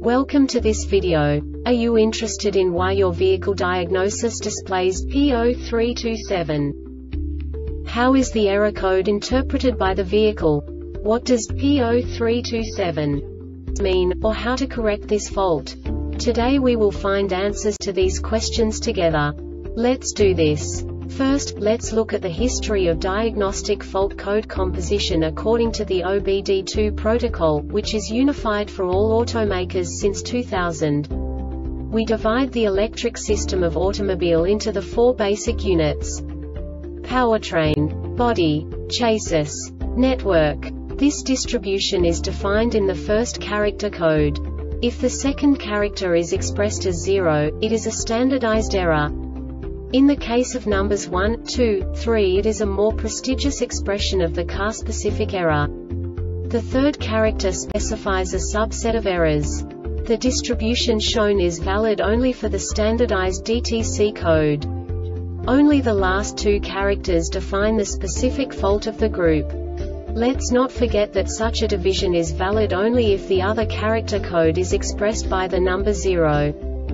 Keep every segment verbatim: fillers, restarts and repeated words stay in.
Welcome to this video. Are you interested in why your vehicle diagnosis displays P zero three two seven? How is the error code interpreted by the vehicle? What does P zero three two seven mean, or how to correct this fault? Today we will find answers to these questions together. Let's do this. First, let's look at the history of diagnostic fault code composition according to the O B D two protocol, which is unified for all automakers since two thousand. We divide the electric system of automobile into the four basic units: powertrain, body, chassis, network. This distribution is defined in the first character code. If the second character is expressed as zero, it is a standardized error. In the case of numbers one, two, three, it is a more prestigious expression of the car-specific error. The third character specifies a subset of errors. The distribution shown is valid only for the standardized D T C code. Only the last two characters define the specific fault of the group. Let's not forget that such a division is valid only if the other character code is expressed by the number zero.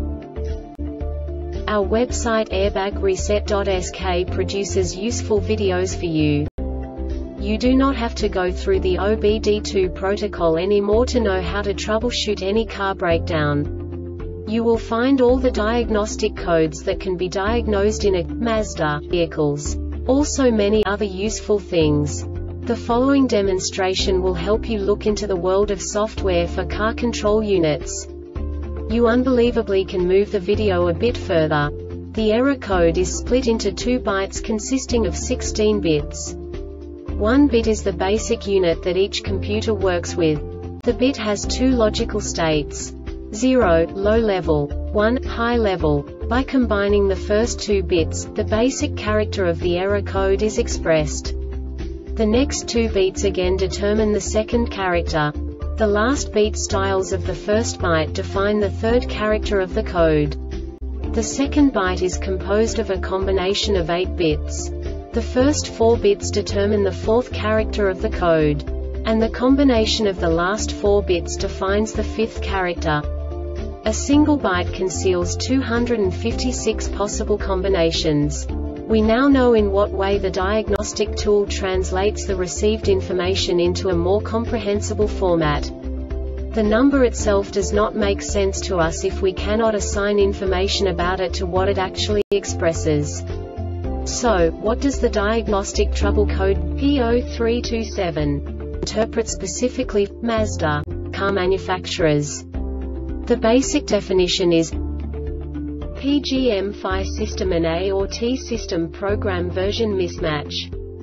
Our website airbag reset dot S K produces useful videos for you. You do not have to go through the O B D two protocol anymore to know how to troubleshoot any car breakdown. You will find all the diagnostic codes that can be diagnosed in a Mazda vehicles. Also many other useful things. The following demonstration will help you look into the world of software for car control units. You unbelievably can move the video a bit further. The error code is split into two bytes consisting of sixteen bits. One bit is the basic unit that each computer works with. The bit has two logical states: zero, low level, one, high level. By combining the first two bits, the basic character of the error code is expressed. The next two bits again determine the second character. The last beat styles of the first byte define the third character of the code. The second byte is composed of a combination of eight bits. The first four bits determine the fourth character of the code. And the combination of the last four bits defines the fifth character. A single byte conceals two hundred fifty-six possible combinations. We now know in what way the diagnostic tool translates the received information into a more comprehensible format. The number itself does not make sense to us if we cannot assign information about it to what it actually expresses. So, what does the diagnostic trouble code P zero three two seven interpret specifically for Mazda car manufacturers? The basic definition is P G M F I system and A or T system program version mismatch.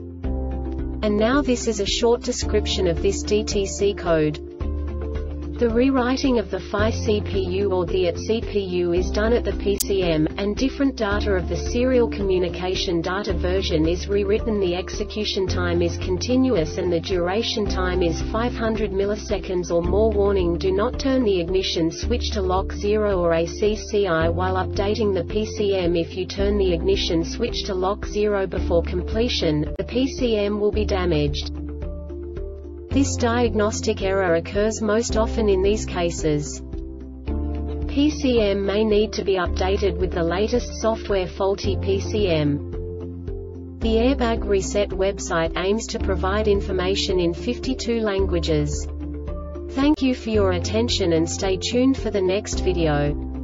And now this is a short description of this D T C code. The rewriting of the F I C P U or the A T C P U is done at the P C M, and different data of the serial communication data version is rewritten. The execution time is continuous and the duration time is five hundred milliseconds or more. Warning: do not turn the ignition switch to lock zero or A C C I while updating the P C M. If you turn the ignition switch to lock zero before completion, the P C M will be damaged. This diagnostic error occurs most often in these cases. P C M may need to be updated with the latest software. Faulty P C M. The Airbag Reset website aims to provide information in fifty-two languages. Thank you for your attention and stay tuned for the next video.